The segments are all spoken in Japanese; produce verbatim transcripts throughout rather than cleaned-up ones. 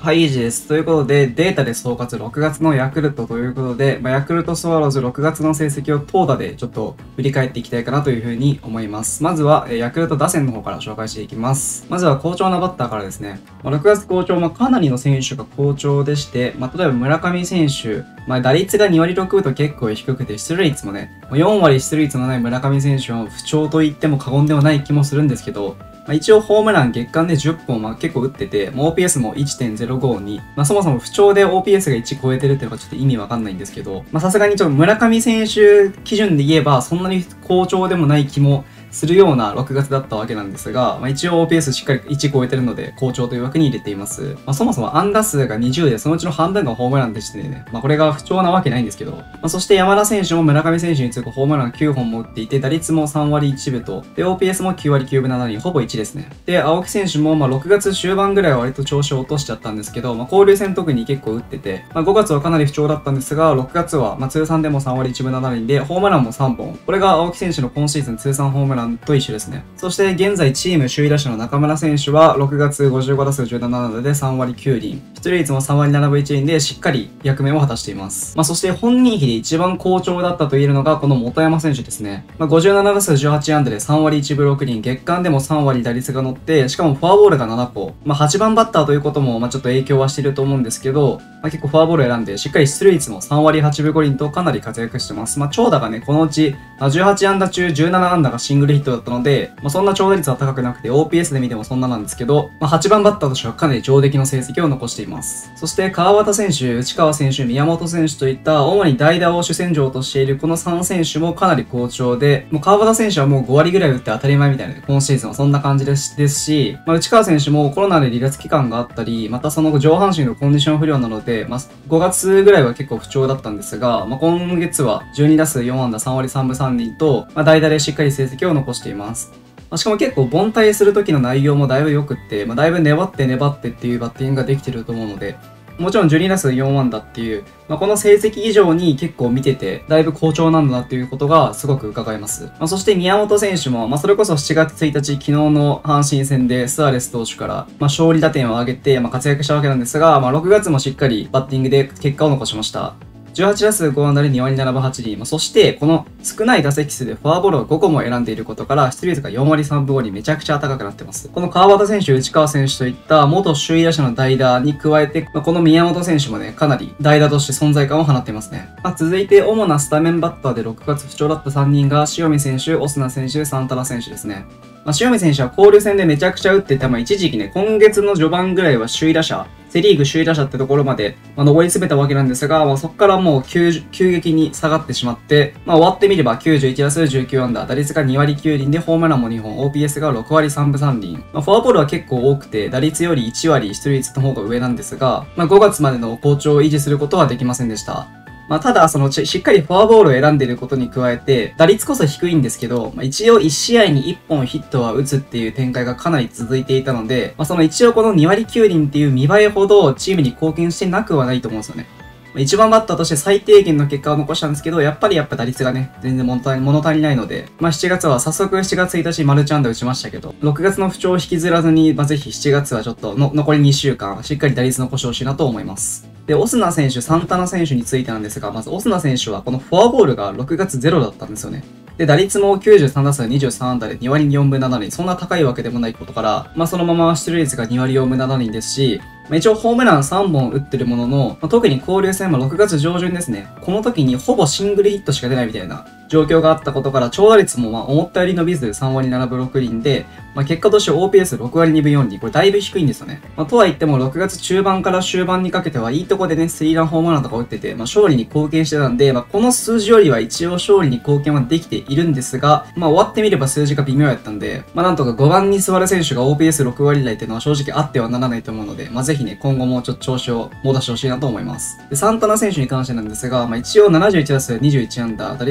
はい、イージーです。ということで、データで総括ろくがつのヤクルトということで、まあ、ヤクルトスワローズろくがつの成績を投打でちょっと振り返っていきたいかなというふうに思います。まずは、えー、ヤクルト打線の方から紹介していきます。まずは好調なバッターからですね。まあ、ろくがつ好調、まあ、かなりの選手が好調でして、まあ、例えば村上選手、まあ、打率がにわりろくぶと結構低くて、出塁率もね、よんわり出塁率のない村上選手は不調と言っても過言ではない気もするんですけど、まあ、一応ホームラン月間でじゅっぽんは結構打ってて、オーピーエス も いってんぜろごに、まあ、そもそも不調で オーピーエス がいち超えてるっていうのがちょっと意味わかんないんですけど、まあさすがにちょっと村上選手基準で言えばそんなに好調でもない気もするようなろくがつだったわけなんですが、まあ、一応 オーピーエス しっかりいち超えてるので好調という枠に入れています。まあ、そもそも安打数がにじゅうでそのうちの半分がホームランでしてね、まあ、これが不調なわけないんですけど、まあ、そして山田選手も村上選手に次ぐホームランきゅうほんも打っていて、打率もさんわりいちぶと、で オーピーエス もきゅうわりきゅうぶななりん、ほぼいちですね。で青木選手もまあろくがつ終盤ぐらいは割と調子を落としちゃったんですけど、まあ、交流戦特に結構打ってて、まあ、ごがつはかなり不調だったんですが、ろくがつはまあ通算でもさんわりいちぶななりんでホームランもさんぼん、これが青木選手の今シーズン通算ホームランと一緒ですね。そして現在チーム首位打者の中村選手はろくがつごじゅうごだすうじゅうななあんだでさんわりきゅうりん、出塁率もさんわりななぶいちりんでしっかり役目を果たしています。まあ、そして本人比で一番好調だったと言えるのがこの本山選手ですね。まあ、ごじゅうななだすうじゅうはちあんだでさんわりいちぶろくりん、月間でもさんわり打率が乗って、しかもフォアボールがななこ、まあ、はちばんバッターということもまあちょっと影響はしていると思うんですけど、まあ、結構フォアボール選んでしっかり出塁率もさんわりはちぶごりんとかなり活躍してます。まあ、長打がねこのうちじゅうはちあんだ中じゅうななあんだがシングルヒットだったので、まあ、そんな長打率は高くなくて オーピーエス で見てもそんななんですけど、まあ、はちばんバッターとしてはかなり上出来の成績を残しています。そして川端選手、内川選手、宮本選手といった主に代打を主戦場としているこのさんせんしゅもかなり好調で、もう川端選手はもうごわりぐらい打って当たり前みたいな、今シーズンはそんな感じですですし、まあ、内川選手もコロナで離脱期間があったり、またその後上半身のコンディション不良なので、まあ、ごがつぐらいは結構不調だったんですが、まあ、今月はじゅうにだすうよんあんださんわりさんぶさんりんと、まあ、代打でしっかり成績を残しています。しかも結構凡退する時の内容もだいぶ良くって、まあ、だいぶ粘って粘ってっていうバッティングができてると思うので、もちろんじゅうにだすうよんあんだっていう、まあ、この成績以上に結構見てて、だいぶ好調なんだなっていうことがすごく伺えます。まあ、そして宮本選手も、まあ、それこそしちがつついたち、昨日の阪神戦でスアレス投手から、まあ、勝利打点を上げて、まあ、活躍したわけなんですが、まあ、ろくがつもしっかりバッティングで結果を残しました。じゅうはちだすうごあんだでにわりななぶはちりん、まあ、そしてこの少ない打席数でフォアボールをごこも選んでいることから出塁率がよんわりさんぶごりん、めちゃくちゃ高くなってます。この川端選手、内川選手といった元首位打者の代打に加えて、まあ、この宮本選手もねかなり代打として存在感を放っていますね。まあ、続いて主なスタメンバッターでろくがつ不調だったさんにんが塩見選手、オスナ選手、サンタナ選手ですね。まあ、塩見選手は交流戦でめちゃくちゃ打ってて、まあ、一時期ね今月の序盤ぐらいは首位打者、セリーグ首位打者ってところまで、まあ、上り詰めたわけなんですが、まあ、そこからもう 急, 急激に下がってしまって、まあ、終わってみればきゅうじゅういちだすうじゅうきゅうあんだ、打率がにわりきゅうりんでホームランもにほん、オーピーエス がろくわりさんぶさんりん、まあ、フォアボールは結構多くて、打率よりいちわり出塁率の方が上なんですが、まあ、ごがつまでの好調を維持することはできませんでした。まあ、ただ、そのしっかりフォアボールを選んでいることに加えて、打率こそ低いんですけど、まあ、一応いちしあいにいっぽんヒットは打つっていう展開がかなり続いていたので、まあ、その一応このにわりきゅうりんっていう見栄えほどチームに貢献してなくはないと思うんですよね。いちばんバッターとして最低限の結果を残したんですけど、やっぱりやっぱ打率がね、全然物足り、物足りないので、まあしちがつは早速しちがつついたちマルチ安打打ちましたけど、ろくがつの不調を引きずらずに、まあぜひしちがつはちょっとの残りにしゅうかん、しっかり打率残してほしいなと思います。で、オスナ選手、サンタナ選手についてなんですが、まずオスナ選手はこのフォアボールがろくがつゼロだったんですよね。で、打率もきゅうじゅうさんだすうにじゅうさんあんだでにわりよんぶななりん、そんな高いわけでもないことから、まあそのまま出塁率がにわりよんぶななりんですし、まあ、一応ホームランさんぼん打ってるものの、まあ、特に交流戦はろくがつじょうじゅんですね。この時にほぼシングルヒットしか出ないみたいな状況があったことから、長打率もまあ思ったより伸びずさんわりななぶろくりんで、まあ、結果として オーピーエスろくわりにぶよんりん、これだいぶ低いんですよね。まあ、とは言ってもろくがつちゅうばんから終盤にかけてはいいとこでね、スリーランホームランとか打ってて、まあ、勝利に貢献してたんで、まあ、この数字よりは一応勝利に貢献はできているんですが、まあ、終わってみれば数字が微妙やったんで、まあ、なんとかごばんに座る選手が オーピーエスろくわりだいっていうのは正直あってはならないと思うので、まあ、ぜひね、今後もちょっと調子を戻してほしいなと思います。で、サンタナ選手に関してなんですが、まあ、一応ななじゅういちだすうにじゅういちあんだ、打率がにわり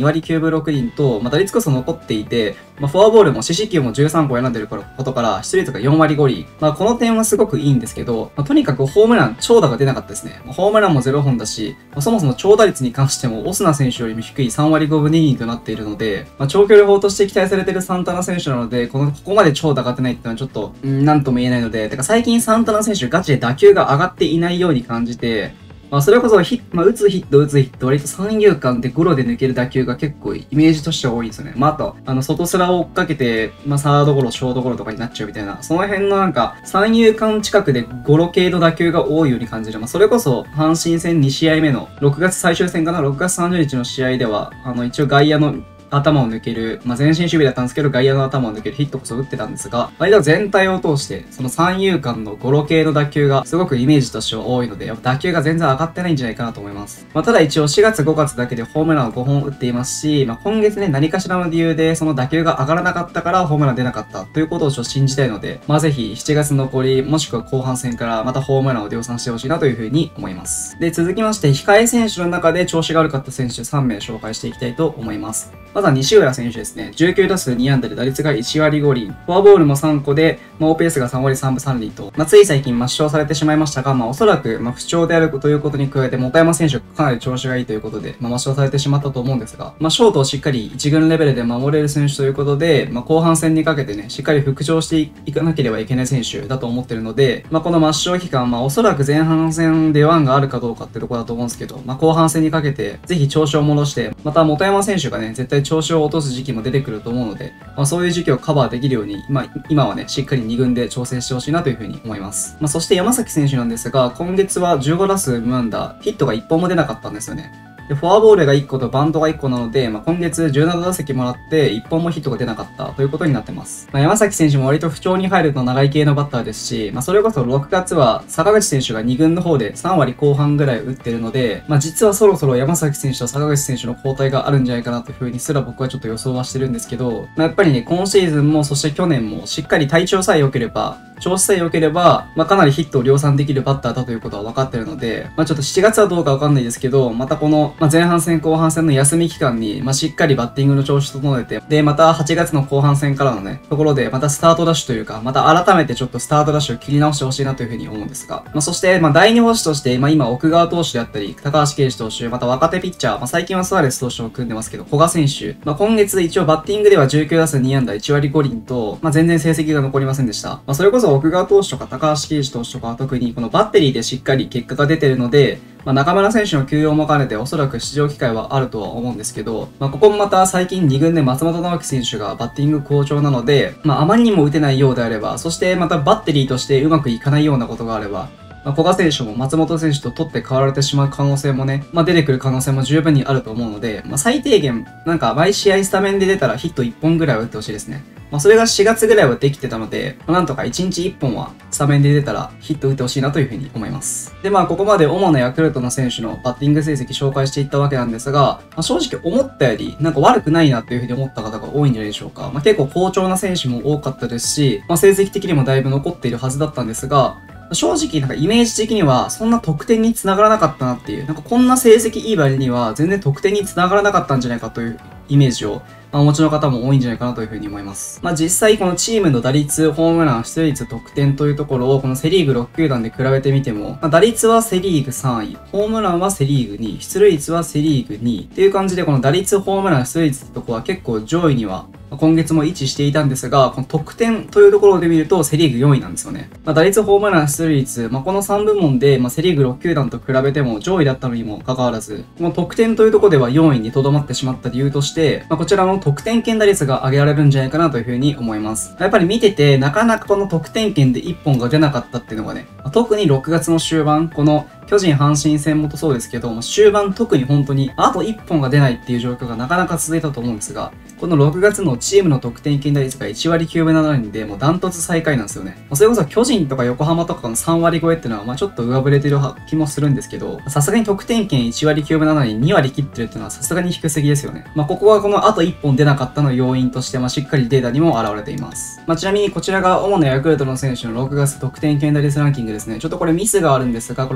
割きゅうぶろくりんと、まあ、打率こそ残っていて、まあ、フォアボールも四死球もじゅうさんこ選んでることから、出塁率がよんわりごり。まあ、この点はすごくいいんですけど、まあ、とにかくホームラン、長打が出なかったですね。まあ、ホームランもゼロほんだし、まあ、そもそも長打率に関しても、オスナ選手よりも低いさんわりごぶにりんとなっているので、まあ、長距離砲として期待されているサンタナ選手なので、この、ここまで長打が出ないっていうのはちょっと、んなんとも言えないので、てか最近サンタナ選手ガチで打球が上がっていないように感じて、まあ、それこそヒット、まあ、打つヒット、打つヒット、割と三遊間でゴロで抜ける打球が結構イメージとしては多いんですよね。まあ、あと、あの、外スラを追っかけて、まあ、サードゴロ、ショートゴロとかになっちゃうみたいな、その辺のなんか、三遊間近くでゴロ系の打球が多いように感じる。まあ、それこそ、阪神戦にしあいめの、ろくがつ最終戦かな、ろくがつさんじゅうにちの試合では、あの、一応外野の、頭を抜ける、まあ、前進守備だったんですけど、外野の頭を抜けるヒットこそ打ってたんですが、割と全体を通して、その三遊間のゴロ系の打球がすごくイメージとしては多いので、やっぱ打球が全然上がってないんじゃないかなと思います。まあ、ただ一応しがつごがつだけでホームランをごほん打っていますし、まあ、今月ね、何かしらの理由でその打球が上がらなかったからホームラン出なかったということをちょっと信じたいので、まあ、ぜひしちがつ残り、もしくは後半戦からまたホームランを量産してほしいなというふうに思います。で、続きまして、控え選手の中で調子が悪かった選手さんめい紹介していきたいと思います。まずは西浦選手ですね。じゅうきゅうだすうにあんだで打率がいちわりごりん。フォアボールもさんこで、まあ、オーピーエス がさんわりさんぶさんりんと、まあ、つい最近抹消されてしまいましたが、まあ、おそらく、まあ、不調であるということに加えて、本山選手がかなり調子がいいということで、まあ、抹消されてしまったと思うんですが、まあ、ショートをしっかり一軍レベルで守れる選手ということで、まあ、後半戦にかけてね、しっかり復調していかなければいけない選手だと思ってるので、まあ、この抹消期間、まあ、おそらく前半戦でワンがあるかどうかってところだと思うんですけど、まあ、後半戦にかけて、ぜひ調子を戻して、また本山選手がね、絶対調子を落とす時期も出てくると思うので、まあ、そういう時期をカバーできるように、まあ、今はね、しっかりにぐんで調整してほしいなというふうに思います。まあ、そして山崎選手なんですが、今月はじゅうごだすうむあんだ、ヒットがいっぽんも出なかったんですよね。で、フォアボールがいっことバントがいっこなので、まあ、今月じゅうななだせきもらっていっぽんもヒットが出なかったということになってます。まあ、山崎選手も割と不調に入ると長い系のバッターですし、まあ、それこそろくがつは坂口選手がにぐんの方でさんわりこうはんぐらい打ってるので、まあ、実はそろそろ山崎選手と坂口選手の交代があるんじゃないかなというふうにすら僕はちょっと予想はしてるんですけど、まあ、やっぱりね、今シーズンもそして去年もしっかり体調さえ良ければ、調子さえ良ければ、まあ、かなりヒットを量産できるバッターだということは分かってるので、まあ、ちょっとしちがつはどうか分かんないですけど、またこの、まあ、前半戦後半戦の休み期間に、まあ、しっかりバッティングの調子整えて、で、またはちがつの後半戦からのね、ところで、またスタートダッシュというか、また改めてちょっとスタートダッシュを切り直してほしいなというふうに思うんですが、まあ、そして、まあ、だいにほしとして、まあ、今、奥川投手であったり、高橋奎二投手、また若手ピッチャー、まあ、最近はスアレス投手を組んでますけど、古賀選手、まあ、今月一応バッティングではじゅうきゅうだすうにあんだいちわりごりんと、まあ、全然成績が残りませんでした。まあ、それこそ奥川投手とか高橋奎二投手とかは特にこのバッテリーでしっかり結果が出てるので、まあ、中村選手の休養も兼ねておそらく出場機会はあるとは思うんですけど、まあ、ここもまた最近にぐんで松本直樹選手がバッティング好調なので、まあ、あまりにも打てないようであれば、そしてまたバッテリーとしてうまくいかないようなことがあれば、まあ、古賀選手も松本選手と取って代わられてしまう可能性もね、まあ、出てくる可能性も十分にあると思うので、まあ、最低限、なんか毎試合スタメンで出たらヒットいっぽんぐらいは打ってほしいですね。まあ、それがしがつぐらいはできてたので、まあ、なんとかいちにちいっぽんはスタメンで出たらヒット打ってほしいなというふうに思います。で、まあ、ここまで主なヤクルトの選手のバッティング成績紹介していったわけなんですが、まあ、正直思ったより、なんか悪くないなというふうに思った方が多いんじゃないでしょうか。まあ、結構好調な選手も多かったですし、まあ、成績的にもだいぶ残っているはずだったんですが、正直なんかイメージ的にはそんな得点に繋がらなかったなっていう、なんかこんな成績いい割には全然得点に繋がらなかったんじゃないかというイメージを、まあ、お持ちの方も多いんじゃないかなというふうに思います。まあ実際このチームの打率、ホームラン、出塁率、得点というところをこのセリーグろっきゅうだんで比べてみても、まあ、打率はセリーグさんい、ホームランはセリーグにい、出塁率はセリーグにいっていう感じで、この打率、ホームラン、出塁率ってとこは結構上位には今月も位置していたんですが、この得点というところで見るとセリーグよんいなんですよね。まあ、打率、ホームラン、出塁率、まあ、このさんぶもんで、まあ、セリーグろっきゅうだんと比べても上位だったのにもかかわらず、この得点というところではよんいにとどまってしまった理由として、まあ、こちらの得点圏打率が上げられるんじゃないかなというふうに思います。やっぱり見てて、なかなかこの得点圏でいっぽんが出なかったっていうのがね、特にろくがつの終盤、この巨人阪神戦もそうですけども、終盤特に本当にあといっぽんが出ないっていう状況がなかなか続いたと思うんですが、このろくがつのチームの得点圏打率がいちわりきゅうぶななりんで、もうダントツ最下位なんですよね。それこそ巨人とか横浜とかのさんわり超えっていうのは、まあちょっと上振れてる気もするんですけど、さすがに得点圏いちわりきゅうぶななりんにわり切ってるっていうのはさすがに低すぎですよね。まあここはこのあといっぽん出なかったの要因として、まあしっかりデータにも現れています。まあちなみにこちらが主なヤクルトの選手のろくがつ得点圏打率ランキングですね。ちょっとこれミスがあるんですが、これ本山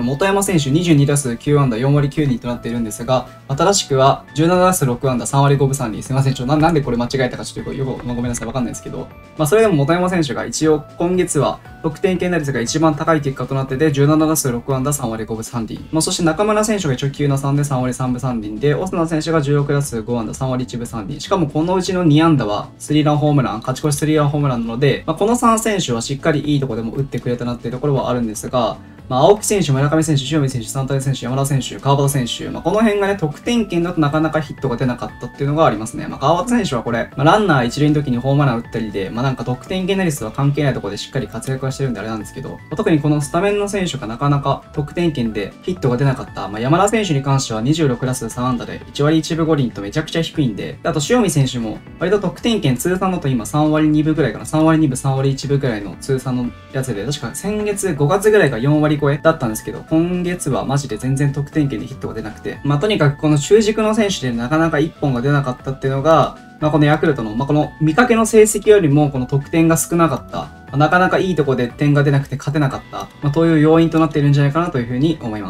選手にじゅうに打数きゅう安打よん割きゅう厘となっているんですが、正しくはじゅうなな打数ろく安打さん割ごぶさん厘。すいません。ちょっとな、なんでこれ間違えたかちょっとよく、まあ、ごめんなさい。わかんないですけど。まあ、それでも本山選手が一応今月は得点圏打率が一番高い結果となってて、じゅうなな打数ろく安打さん割ごぶさん厘。まあ、そして中村選手が一応きゅうのさんでさん割さんぶさん厘で、オスナ選手がじゅうろく打数ご安打さん割いちぶさん厘。しかもこのうちのに安打はスリーランホームラン、勝ち越しスリーランホームランなので、まあ、このさん選手はしっかりいいところでも打ってくれたなっていうところはあるんですが、まあ、青木選手、村上選手、塩見選手、三谷選手、山田選手、川端選手、まあ、この辺がね、得点圏だとなかなかヒットが出なかったっていうのがありますね。まあ、川端選手はこれ、まあ、ランナー一塁の時にホームラン打ったりで、まあ、なんか得点圏打率は関係ないところでしっかり活躍はしてるんであれなんですけど、まあ、特にこのスタメンの選手がなかなか得点圏でヒットが出なかった、まあ、山田選手に関してはにじゅうろく打数さん安打でいち割いちぶご厘とめちゃくちゃ低いんで、あと塩見選手も割と得点圏通算だと今さん割にぶぐらいかな、さん割にぶさん割いちぶぐらいの通算のやつで、確か先月ごがつぐらいがよん割超えだったんですけど、今月はマジで全然得点圏でヒットが出なくて、まあ、とにかくこの中軸の選手でなかなかいっぽんが出なかったっていうのが、まあ、このヤクルトの、まあ、この見かけの成績よりもこの得点が少なかった、まあ、なかなかいいとこで点が出なくて勝てなかった、まあ、という要因となっているんじゃないかなというふうに思います。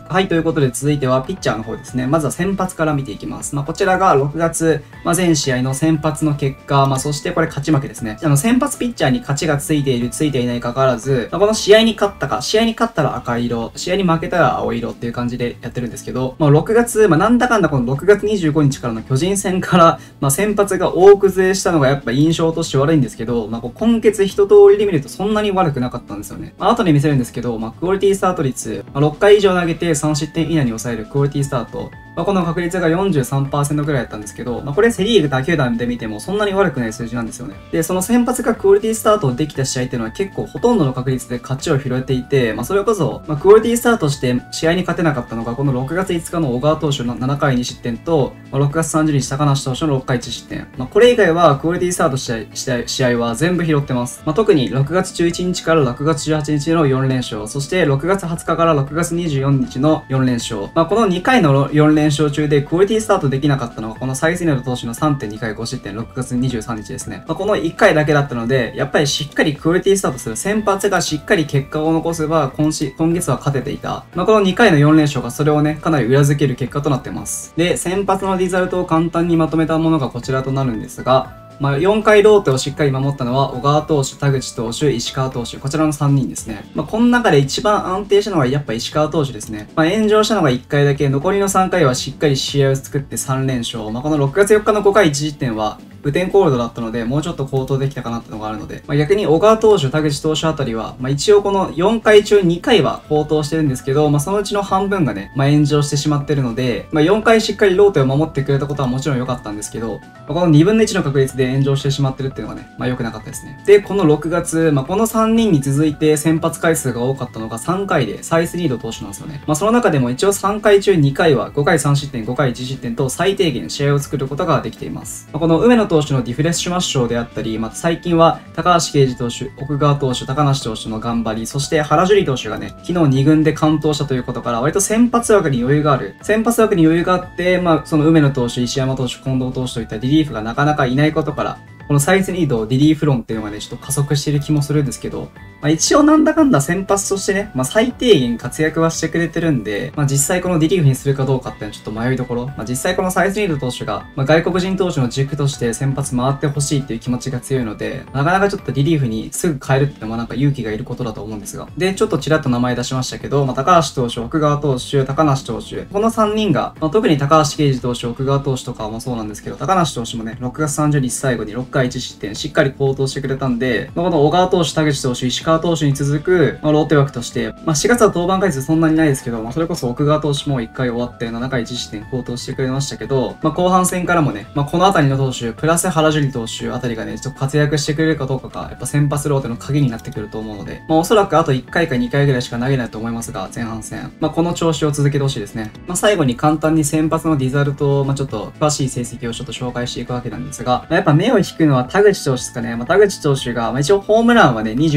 はい、ということで続いてはピッチャーの方ですね。まずは先発から見ていきます。まあ、こちらがろくがつ、まあ、全試合の先発の結果、まあ、そしてこれ勝ち負けですね。あの先発ピッチャーに勝ちがついている、ついていないかかわらず、まあ、この試合に勝ったか、試合に勝ったら赤色、試合に負けたら青色っていう感じでやってるんですけど、まあ、ろくがつ、まあ、なんだかんだこのろくがつにじゅうごにちからの巨人戦から、まあ、先発が大崩れしたのがやっぱ印象として悪いんですけど、まあ、こう今月一通りで見るとそんなに悪くなかったんですよね。まあ、後で見せるんですけど、まあ、クオリティスタート率、まあ、ろっかい以上投げてさん失点以内に抑えるクオリティスタート、まあ、この確率が よんじゅうさんパーセント ぐらいだったんですけど、まあ、これセリーグ他球団で見てもそんなに悪くない数字なんですよね。で、その先発がクオリティスタートできた試合っていうのは結構ほとんどの確率で勝ちを拾えていて、まあ、それこそ、まあ、クオリティスタートして試合に勝てなかったのがこのろくがついつかの小川投手のななかいに失点と、まあ、ろくがつさんじゅうにち高梨投手のろっかいいち失点。まあ、これ以外はクオリティスタートした試合は全部拾ってます。まあ、特にろくがつじゅういちにちからろくがつじゅうはちにちのよん連勝、そしてろくがつはつかからろくがつにじゅうよっかのよん連勝。まあ、このにかいのよん連勝中でクオリティスタートできなかったのがこのサイスネル投手の さんてんにかいご失点、ろくがつにじゅうさんにちですね。まあ、このいっかいだけだったので、やっぱりしっかりクオリティスタートする先発がしっかり結果を残せば今し今月は勝てていた。まあ、このにかいのよん連勝がそれをね、かなり裏付ける結果となってます。で、先発のリザルトを簡単にまとめたものがこちらとなるんですが、まあ、よんかいローテをしっかり守ったのは、小川投手、田口投手、石川投手、こちらのさんにんですね。まあ、この中で一番安定したのはやっぱ石川投手ですね。まあ、炎上したのがいっかいだけ、残りのさんかいはしっかり試合を作ってさん連勝。まあ、このろくがつよっかのごかいいち失点は、雨天コールドだったので、もうちょっと高騰できたかなってのがあるので、まあ、逆に小川投手、田口投手あたりは、まあ、一応このよんかい中にかいは高騰してるんですけど、まあ、そのうちの半分がね、まあ、炎上してしまってるので、まあ、よんかいしっかりローテを守ってくれたことはもちろん良かったんですけど、まあ、このにぶんのいちの確率で炎上してしまってるっていうのがね、まあ、良くなかったですね。で、このろくがつ、まあ、このさんにんに続いて先発回数が多かったのがさんかいでサイスニード投手なんですよね。まあ、その中でも一応さんかい中にかいはごかいさん失点、ごかいいち失点と最低限試合を作ることができています。まあ、この梅野投手のディフレッシュマッシュであったり、また最近は高橋奎二投手、奥川投手、高梨投手の頑張り、そして原樹里投手がね、昨日に軍で完投したということから、割と先発枠に余裕がある。先発枠に余裕があって、まあ、その梅野投手、石山投手、近藤投手といったリリーフがなかなかいないことから、このサイズニード、リリーフ論っていうのがね、ちょっと加速している気もするんですけど、まあ、一応なんだかんだ先発としてね、まあ、最低限活躍はしてくれてるんで、まあ、実際このリリーフにするかどうかっていうのはちょっと迷いどころ。まあ、実際このサイズニード投手が、まあ、外国人投手の軸として先発回ってほしいっていう気持ちが強いので、なかなかちょっとリリーフにすぐ変えるっていうのもなんか勇気がいることだと思うんですが。で、ちょっとちらっと名前出しましたけど、まあ、高橋投手、奥川投手、高梨投手、このさんにんが、まあ、特に高橋奎二投手、奥川投手とかもそうなんですけど、高梨投手もね、ろくがつさんじゅうにち最後にろっかいいち失点、しっかり好投してくれたんで、まあ、この小川投手、田口投手、石川投手に続く、まあ、ローテ枠として、まあ、しがつは登板回数そんなにないですけど、まあ、それこそ奥川投手もいっかい終わってななかいいち失点好投してくれましたけど、まあ、後半戦からもね、まあ、このあたりの投手、プラス原樹里投手あたりがね、ちょっと活躍してくれるかどうかが、やっぱ先発ローテの鍵になってくると思うので、まあ、おそらくあといっかいかにかいぐらいしか投げないと思いますが、前半戦。まあ、この調子を続けてほしいですね。まあ、最後に簡単に先発のリザルトを、まあ、ちょっと詳しい成績をちょっと紹介していくわけなんですが、まあ、やっぱ目を引くのは田口投手ですかね。まあ、田口投手が、まあ、一応ホームランはね、にじゅうにイニ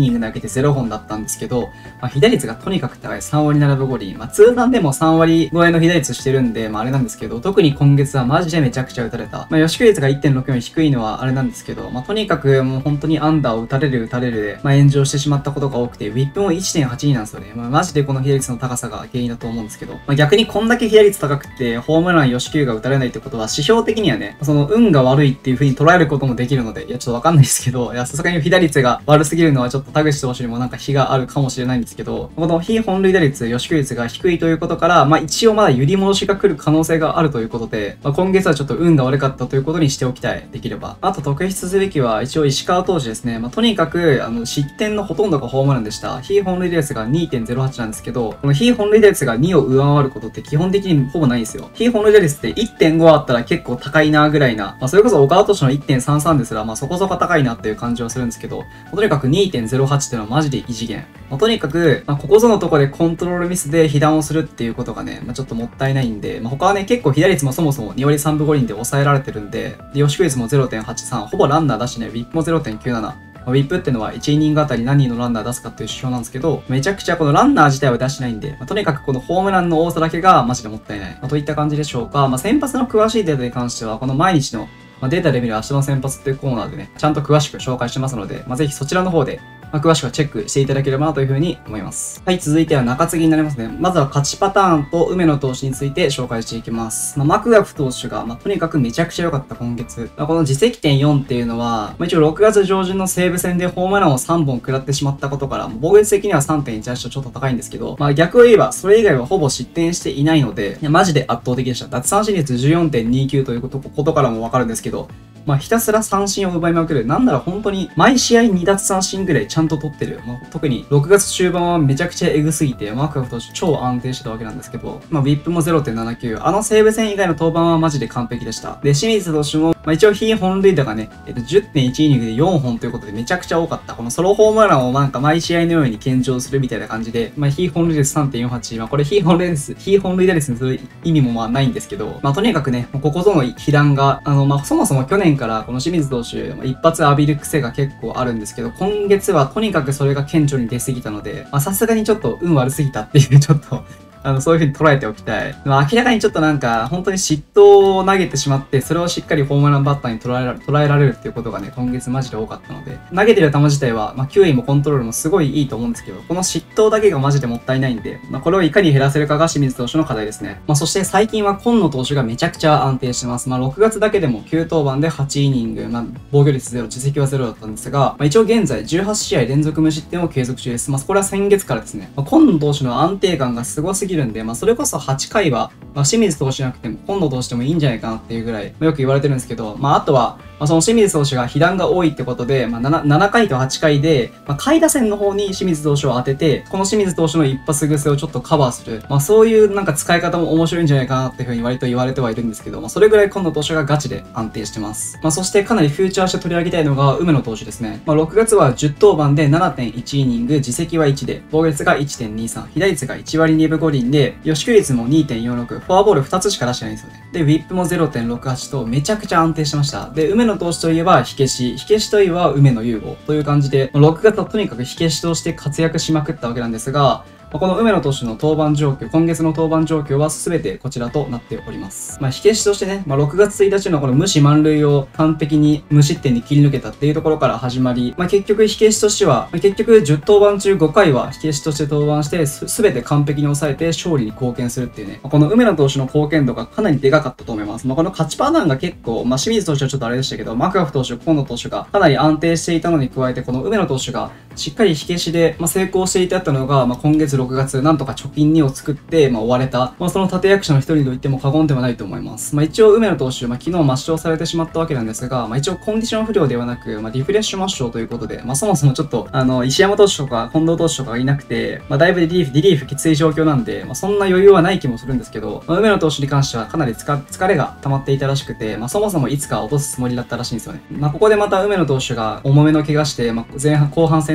ニング投げてゼロほんだったんですけど、まあ、被打率がとにかく高いさんわりななぶごりん。まあ、通算でもさんわり超えの被打率してるんで、まあ、あれなんですけど、特に今月はマジでめちゃくちゃ打たれた。まあ、予祝率が いってんろくよん 低いのはあれなんですけど、まあ、とにかくもう本当にアンダーを打たれる打たれるで、まあ、炎上してしまったことが多くて、ウィップも いってんはちに なんですよね。まあ、マジでこの被打率の高さが原因だと思うんですけど、まあ、逆にこんだけ被打率高くて、ホームラン、予祝が打たれないってことは、指標的にはね、その運が悪いっていう風に捉えることもできるので、いや、ちょっとわかんないですけど、いや、さすがに被打率が悪すぎるのはちょっと田口投手にもなんか非があるかもしれないんですけど、この非本塁打率、予祝率が低いということから、まあ一応まだ揺り戻しが来る可能性があるということで、まあ、今月はちょっと運が悪かったということにしておきたい。できれば。あと特筆すべきは一応石川投手ですね。まあとにかく、あの、失点のほとんどがホームランでした。非本塁打率が にてんゼロはち なんですけど、この非本塁打率がにを上回ることって基本的にほぼないんですよ。非本塁打率って いってんご あったら結構高いなぐらいな、まあそれこそ岡田投手の いってんさんさん ですら、まあそこそこ高いなっていう感じはするんですけど、とにかく にてんゼロはち っていうのはマジで異次元。まあ、とにかく、まあ、ここぞのとこでコントロールミスで被弾をするっていうことがね、まあ、ちょっともったいないんで、まあ、他はね、結構被打率もそもそもにわりさんぶごりんで抑えられてるんで、で、予祝率も ゼロてんはちさん、ほぼランナー出してね、ウィップも ゼロてんきゅうなな。まあ、ウィップってのはいちイニングあたり何人のランナー出すかっていう指標なんですけど、めちゃくちゃこのランナー自体は出してないんで、まあ、とにかくこのホームランの多さだけがマジでもったいない。まあ、といった感じでしょうか。まあ、先発の詳しいデータに関しては、この毎日のまあ、データで見る明日の先発っていうコーナーでね、ちゃんと詳しく紹介してますので、まあ、ぜひそちらの方で、まあ、詳しくはチェックしていただければなというふうに思います。はい、続いては中継ぎになりますね。まずは勝ちパターンと梅野投手について紹介していきます。まあ、マクガフ投手が、まあ、とにかくめちゃくちゃ良かった今月。まあ、この自責点よんっていうのは、まあ、一応ろくがつ上旬の西武戦でホームランをさんぼん食らってしまったことから、防御率的には さんてんいちはち とちょっと高いんですけど、まあ、逆を言えば、それ以外はほぼ失点していないので、いやマジで圧倒的でした。奪三振率 じゅうよんてんにきゅう ということことからもわかるんですけど、まあ、ひたすら三振を奪いまくる。なんなら本当に毎試合に奪三振ぐらいちゃんと取ってる。まあ、特にろくがつ中盤はめちゃくちゃエグすぎて、マークガフ投手超安定してたわけなんですけど、まあ、ウィップも ゼロてんななきゅう。あの西武戦以外の登板はマジで完璧でした。で、清水投手も、まあ、一応非本塁打がね、えっと、じゅってんいちイニングでよんほんということでめちゃくちゃ多かった。このソロホームランをなんか毎試合のように献上するみたいな感じで、まあ、非本塁打 さんてんよんはち。まあ、これ非本塁打です。非本塁打ですね。そういう意味もまあないんですけど、まあ、とにかくね、ここぞの被弾が、あの、まあ、そもそも去年からこの清水投手、一発浴びる癖が結構あるんですけど、今月はとにかくそれが顕著に出すぎたので、さすがにちょっと運悪すぎたっていう、ちょっと、あの、そういう風に捉えておきたい。でも明らかにちょっとなんか、本当に嫉妬を投げてしまって、それをしっかりホームランバッターに捉えられ捉えられるっていうことがね、今月マジで多かったので、投げてる球自体は、まあ、球威もコントロールもすごいいいと思うんですけど、この嫉妬だけがマジでもったいないんで、まあ、これをいかに減らせるかが清水投手の課題ですね。まあ、そして最近は今野投手がめちゃくちゃ安定してます。まあ、ろくがつだけでもきゅうとうばんではちイニング、まあ、防御率ゼロ、自責はゼロだったんですが、まあ、一応現在じゅうはちしあい連続無失点を継続中です。まあ、これは先月からですね。まあ、今野投手の安定感がすごすぎるんで、まあ、それこそはちかいは、まあ、清水投手じゃなくても今野投手でもいいんじゃないかなっていうぐらい、まあ、よく言われてるんですけど、まあ、あとは、まあ、その清水投手が被弾が多いってことで、まあ、7, ななかいとはちかいで、まあ、下位打線の方に清水投手を当てて、この清水投手の一発癖をちょっとカバーする。まあ、そういうなんか使い方も面白いんじゃないかなっていうふうに割と言われてはいるんですけど、まあ、それぐらい今野投手がガチで安定してます。まあ、そしてかなりフューチャーして取り上げたいのが梅野投手ですね。まあ、ろくがつはじゅうとうばんで ななてんいちイニング、自責はいちで、防御率が いちてんにさん、被打率がいちわりにぶごりんで、予祝率も にてんよんろく、フォアボールふたつしか出してないんですよね。で、ウィップも ゼロてんろくはち とめちゃくちゃ安定してました。で、梅野投手といえば火消し、火消しといえば梅野雄吾という感じで、ろくがつはとにかく火消しとして活躍しまくったわけなんですが、この梅野投手の登板状況、今月の登板状況は全てこちらとなっております。まあ、火消しとしてね、まあ、ろくがつついたちのこの無視満塁を完璧に無失点に切り抜けたっていうところから始まり、まあ、結局火消しとしては、まあ、結局じゅうとうばんちゅうごかいは火消しとして登板して、全て完璧に抑えて勝利に貢献するっていうね、まあ、この梅野投手の貢献度がかなりでかかったと思います。まあ、この勝ちパターンが結構、まあ、清水投手はちょっとあれでしたけど、マクガフ投手、今野投手がかなり安定していたのに加えて、この梅野投手がしっかり火消しで、まあ、成功していたったのが、まあ、今月ろくがつ、なんとか貯金にを作って、まあ、追われた、まあ、その立役者の一人と言っても過言ではないと思います。まあ、一応、梅野投手、まあ、昨日抹消されてしまったわけなんですが、まあ、一応コンディション不良ではなく、まあ、リフレッシュ抹消ということで、まあ、そもそもちょっと、あの、石山投手とか近藤投手とかがいなくて、まあ、だいぶリリーフ、リリーフきつい状況なんで、まあ、そんな余裕はない気もするんですけど、まあ、梅野投手に関してはかなり疲れが溜まっていたらしくて、まあ、そもそもいつか落とすつもりだったらしいんですよね。まあ、ここでまた梅野投手が重めの怪我して、まあ、前半、後半戦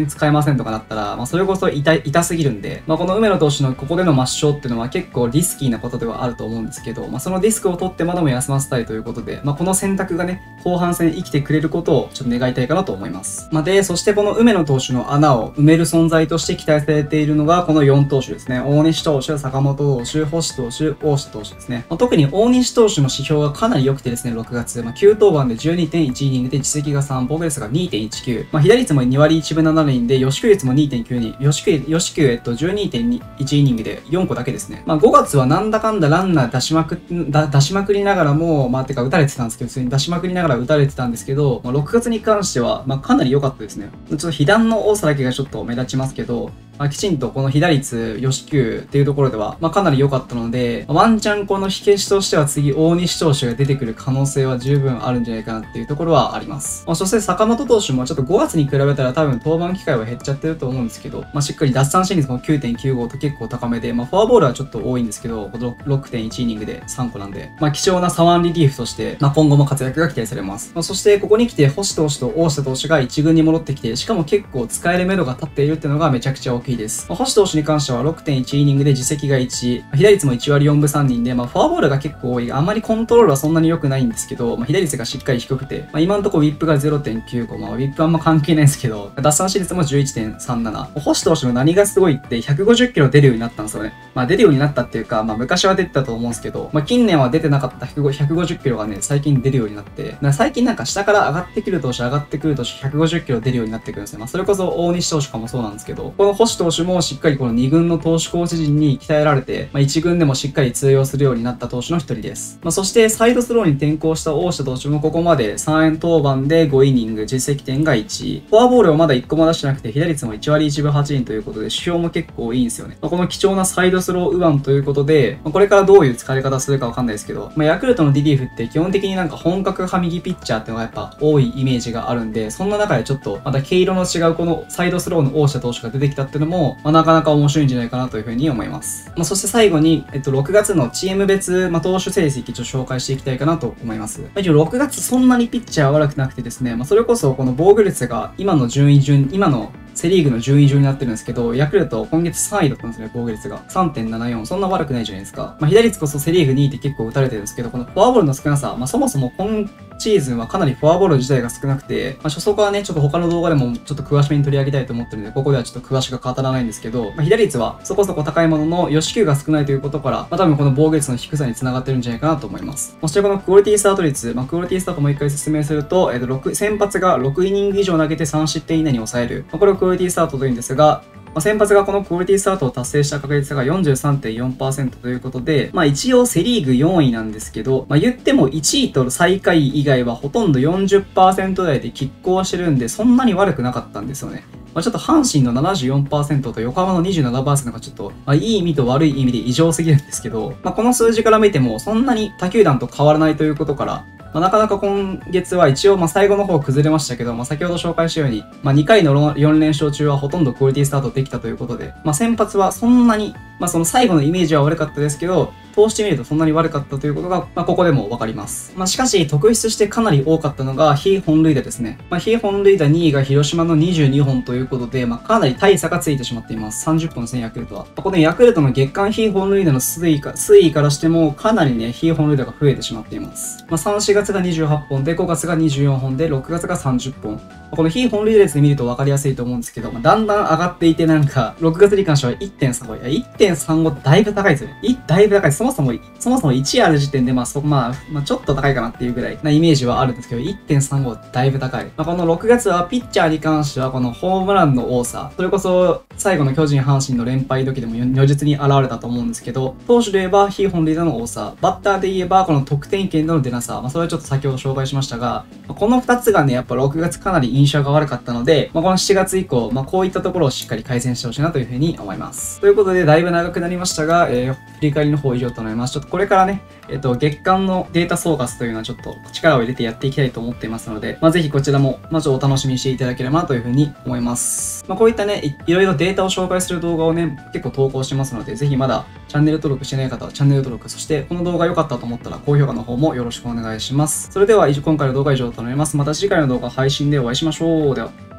然使えませんとかなったら、まあ、それこそ痛い、痛すぎるんで、まあ、この梅野投手のここでの抹消っていうのは結構リスキーなことではあると思うんですけど、まあ、そのリスクを取ってまでも休ませたいということで、まあ、この選択がね、後半戦生きてくれることをちょっと願いたいかなと思います。まあ、で、そしてこの梅野投手の穴を埋める存在として期待されているのがこのよん投手ですね。大西投手、坂本投手、星投手、大下投手ですね。まあ、特に大西投手の指標がかなり良くてですね、ろくがつ、まあ、きゅう登板で じゅうにてんいち イニングで実績がさん、防御率が にてんいちきゅう、まあ、被打率もに割いちぶなな厘で、吉球率も にてんきゅうに、吉球、吉球、えっと、じゅうにてんいち イニングでよんこだけですね。まあ、ごがつはなんだかんだランナー出しまく、だ出しまくりながらも、まあ、てか打たれてたんですけど、普通に出しまくりながら打たれてたんですけど、まあ、ろくがつに関しては、まあ、かなり良かったですね。ちょっと被弾の多さだけがちょっと目立ちますけど、まあ、きちんとこの被打率、吉球っていうところでは、まあ、かなり良かったので、ワンチャンこの火消しとしては次、大西投手が出てくる可能性は十分あるんじゃないかなっていうところはあります。まあ、そして坂本投手もちょっとごがつに比べたら多分登板機会は減っちゃってると思うんですけど、まあ、しっかり奪三振率も きゅうてんきゅうご と結構高めで、まあ、フォアボールはちょっと多いんですけど、ろくてんいち イニングでさんこなんで、まあ、貴重な左腕リリーフとして、まあ、今後も活躍が期待されます。まあ、そしてここに来て星投手と大下投手がいち軍に戻ってきて、しかも結構使える目処が立っているっていうのがめちゃくちゃ大きいです。まあ、星投手に関しては ろくてんいち イニングで実績がいち、被打率もいち割よんぶさん厘で、まあ、フォアボールが結構多い。あんまりコントロールはそんなに良くないんですけど、まあ、被打率がしっかり低くて、まあ、今のところウィップが ゼロてんきゅうご、まあ、ウィップあんま関係ないんですけど、奪三振率も じゅういちてんさんなな。星投手の何がすごいってひゃくごじゅっキロ出るようになったんですよね。まあ出るようになったっていうか、まあ昔は出てたと思うんですけど、まあ近年は出てなかったひゃくごじゅっキロがね、最近出るようになって、最近なんか下から上がってくる投手、上がってくる投手ひゃくごじゅっキロ出るようになってくるんですよ。まあそれこそ大西投手かもそうなんですけど、この星投手もしっかりこのに軍の投手コーチ陣に鍛えられて、まあいち軍でもしっかり通用するようになった投手の一人です。まあそしてサイドスローに転向した大下投手もここまでさんえん登板でごイニング、実績点がいち、フォアボールをまだいっこも出してなくて、被打率もいち割いちぶはち厘ということで、指標も結構いいんですよね。まあ、この貴重なサイドスロー右腕ということで、まあ、これからどういう使い方するかわかんないですけど、まあ、ヤクルトのリリーフって基本的になんか本格派右ピッチャーっていうのがやっぱ多いイメージがあるんで、そんな中でちょっとまた毛色の違うこのサイドスローの大下投手が出てきたっていうのも、まあ、なかなか面白いんじゃないかなというふうに思います。まあ、そして最後に、えっと、ろくがつのチーム別、まあ、投手成績ちょっと紹介していきたいかなと思います。まあ、一応ろくがつそんなにピッチャーは悪くなくてですね、まあ、それこそこの防御率が今の順位順、今のセリーグの順位上になってるんですけど、ヤクルト今月さんいだったんですね、防御率が。さんてんななよん。そんな悪くないじゃないですか。まあ、被打率こそセリーグにいって結構打たれてるんですけど、このフォアボールの少なさ、まあ、そもそも今シーズンはかなりフォアボール自体が少なくて、まあ、初速はね、ちょっと他の動画でもちょっと詳しめに取り上げたいと思ってるので、ここではちょっと詳しく語らないんですけど、まあ、被打率はそこそこ高いものの、吉球が少ないということから、まあ、多分この防御率の低さに繋がってるんじゃないかなと思います。そしてこのクオリティスタート率、まあ、クオリティスタートもう一回説明すると、えっと、ろく、先発がろくイニング以上投げてさん失点以内に抑える。まあ、これをクオリティスタートというんですが、まあ、先発がこのクオリティスタートを達成した確率が よんじゅうさんてんよんパーセント ということで、まあ一応セリーグよんいなんですけど、まあ言ってもいちいと最下位以外はほとんど よんじゅっパーセント 台で拮抗してるんで、そんなに悪くなかったんですよね。まあ、ちょっと阪神の ななじゅうよんパーセント と横浜の にじゅうななパーセント がちょっと、まあ、いい意味と悪い意味で異常すぎるんですけど、まあ、この数字から見てもそんなに他球団と変わらないということから、まあ、なかなか今月は一応まあ最後の方崩れましたけど、まあ、先ほど紹介したように、まあ、にかいのよん連勝中はほとんどクオリティスタートできたということで、まあ、先発はそんなに、まあ、その最後のイメージは悪かったですけど、通してみるとそんなに悪かったということが、まあ、ここでもわかります。まあ、しかし、特筆してかなり多かったのが、非本塁打ですね。まあ、非本塁打にいが広島のにじゅうにほんということで、まあ、かなり大差がついてしまっています。さんじゅっぽんですね、ヤクルトは。このヤクルトの月間非本塁打の推移か、推移からしても、かなりね、非本塁打が増えてしまっています。まあ、さん、しがつがにじゅうはっぽんで、ごがつがにじゅうよんほんで、ろくがつがさんじゅっぽん。この非本塁打率で見ると分かりやすいと思うんですけど、まあ、だんだん上がっていて、なんか、ろくがつに関しては いってんさんご。いや、いってんさんご だいぶ高いですよね。いだいぶ高い。そもそも、そもそもいちある時点で、まあ、そ、まあ、まあ、ちょっと高いかなっていうぐらいなイメージはあるんですけど、いってんさんご だいぶ高い。まあ、このろくがつはピッチャーに関しては、このホームランの多さ、それこそ、最後の巨人阪神の連敗時でも如実に現れたと思うんですけど、投手で言えば非本塁打の多さ、バッターで言えばこの得点圏での出なさ、まあ、それはちょっと先ほど紹介しましたが、このふたつがね、やっぱろくがつかなり印象が悪かったので、まあ、このしちがつ以降、まあ、こういったところをしっかり改善してほしいなというふうに思います。ということで、だいぶ長くなりましたが、えー、振り返りの方以上となります。ちょっとこれからね、えっと、月間のデータ総括というのはちょっと力を入れてやっていきたいと思っていますので、まあ、ぜひこちらも、まずお楽しみにしていただければなというふうに思います。まあ、こういったねい、いろいろデータを紹介する動画をね、結構投稿してますので、ぜひまだチャンネル登録してない方はチャンネル登録、そしてこの動画良かったと思ったら高評価の方もよろしくお願いします。それでは今回の動画は以上となります。また次回の動画配信でお会いしましょう。では。